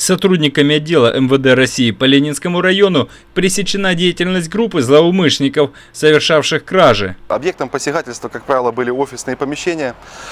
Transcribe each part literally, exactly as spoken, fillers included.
Сотрудниками отдела эм вэ дэ России по Ленинскому району пресечена деятельность группы злоумышленников, совершавших кражи. Объектом посягательства, как правило, были офисные помещения,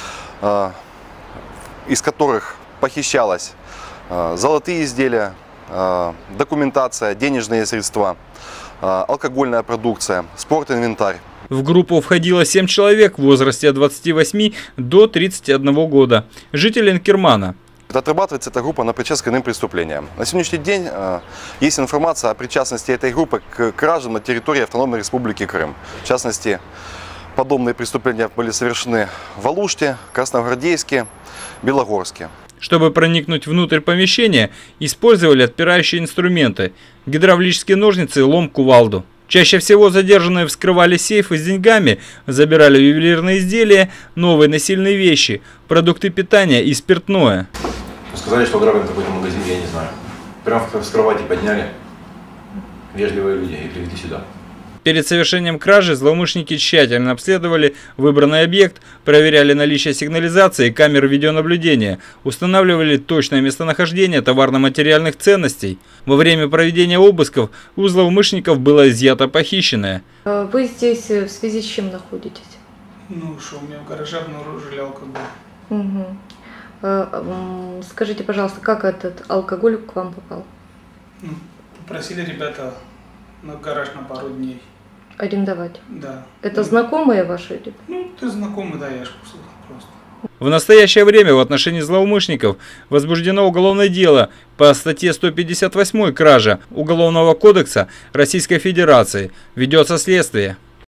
из которых похищалось золотые изделия, документация, денежные средства, алкогольная продукция, спортинвентарь. В группу входило семь человек в возрасте от двадцати восьми до тридцати одного года, жители Инкермана. Отрабатывается эта группа на причастность к иным преступлениям. На сегодняшний день э, есть информация о причастности этой группы к кражам на территории Автономной Республики Крым. В частности, подобные преступления были совершены в Алуште, Красногвардейске, Белогорске. Чтобы проникнуть внутрь помещения, использовали отпирающие инструменты – гидравлические ножницы, лом, кувалду. Чаще всего задержанные вскрывали сейфы с деньгами, забирали ювелирные изделия, новые насильные вещи, продукты питания и спиртное. Сказали, что ограбим какой-то магазин, я не знаю. Прям с кровати подняли. Вежливые люди и привезли сюда. Перед совершением кражи злоумышленники тщательно обследовали выбранный объект, проверяли наличие сигнализации и камер видеонаблюдения, устанавливали точное местонахождение товарно-материальных ценностей. Во время проведения обысков у злоумышленников было изъято похищенное. Вы здесь в связи с чем находитесь? Ну что, у меня в гараже обнаружили алкоголь. Угу. Скажите, пожалуйста, как этот алкоголь к вам попал? Ну, попросили ребята на гараж на пару дней. Арендовать? Да. Это ну, знакомые ваши? Ну, ты знакомый, да, я ж просто. В настоящее время в отношении злоумышленников возбуждено уголовное дело по статье сто пятьдесят восемь «Кража» Уголовного кодекса Российской Федерации. Ведется следствие.